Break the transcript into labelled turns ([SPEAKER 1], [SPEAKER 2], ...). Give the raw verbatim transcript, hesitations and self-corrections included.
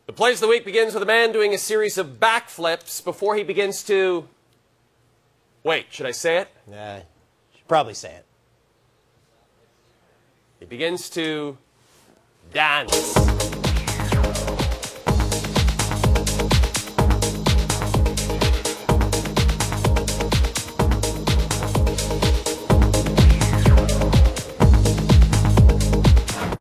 [SPEAKER 1] The Plays of the Week begins with a man doing a series of backflips before he begins to... Wait, should I say it?
[SPEAKER 2] Nah, you should probably say it.
[SPEAKER 1] He begins to dance.